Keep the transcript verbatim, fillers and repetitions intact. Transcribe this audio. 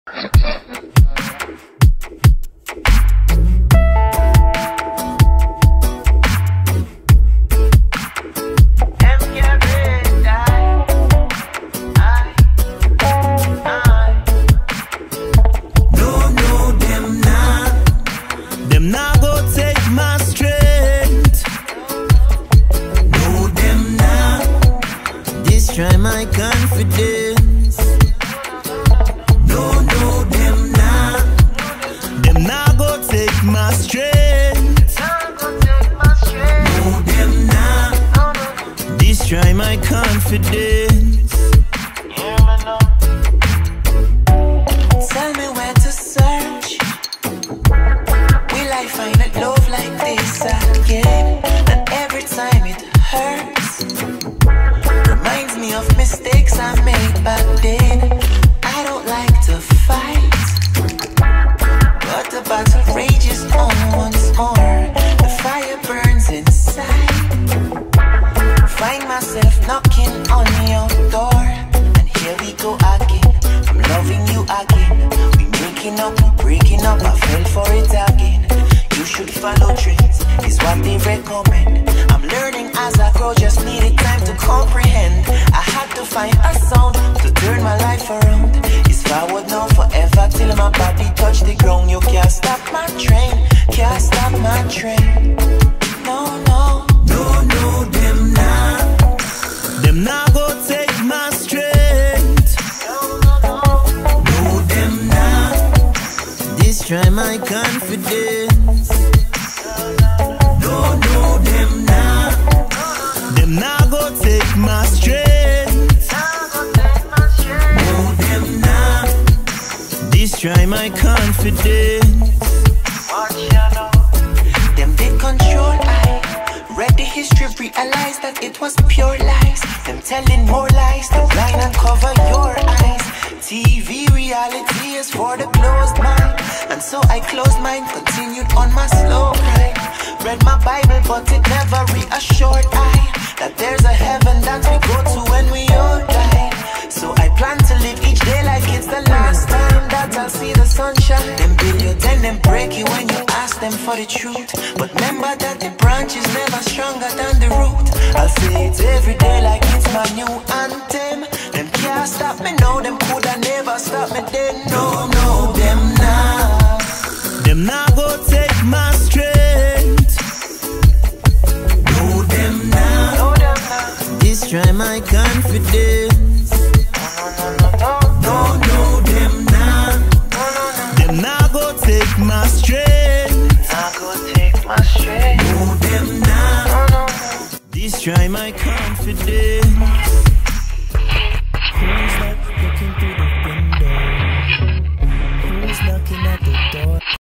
Try my confidence. No, no, them nah. Them nah go take my strength. No, them nah. This try my confidence. Tell me where to search. Will I find a love like this again? And every time it hurts, reminds me of mistakes I made back then. I don't like to fight, but the battle rages on once more. The fire burns inside. Find myself knocking on your door, and here we go again. I'm loving you again. We making up, breaking up, I fell for it again. You should follow trends, is what they recommend. I'm learning as I grow, just needed time to comprehend. I had to find a sound to turn my life around. It's forward now forever till my body touch the ground. You can't stop my train, can't stop my train. No, no, no, no, them nah. Them nah go take my strength. No, them nah. This try my confidence. No, no, them nah. Them nah go take my strength. No, them nah. This try my confidence. Them did control I read the history, realized that it was pure lies. Them telling more lies to blind and cover your eyes. T V reality is for the closed mind, and so I closed mine, continued on my slow ride. Read my Bible, but it never reassured I that there's a heaven that we go to when we all die. So I plan to live each day like it's the last time that I'll see the sunshine. Them build you, then them break you when you ask them for the truth. But remember that the branch is never stronger than the root. I'll say it every day like it's my new anthem. Them can't stop me now, them coulda never stop me then. No, no, them nah. Them nah go take my strength. No, them nah. No, them nah. This try my confidence. No, no, them nah. Them nah go take my strength. Nah go take my strength. No, them nah. This try my confidence.